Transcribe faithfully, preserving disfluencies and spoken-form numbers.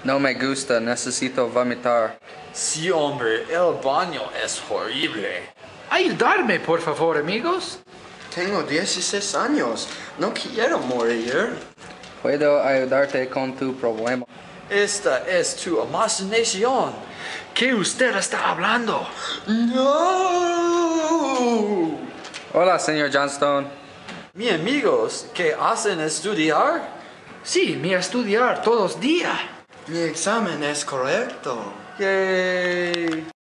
No me gusta, necesito vomitar. Sí, hombre, el baño es horrible. Ayudarme, por favor, amigos. Tengo dieciséis años. No quiero morir. Puedo ayudarte con tu problema. Esta es tu imaginación. ¿Qué usted está hablando? No. Hola, señor Johnstone. Mi amigos, ¿qué hacen estudiar? Sí, me estudiar todos los días. Mi examen es correcto. Yay.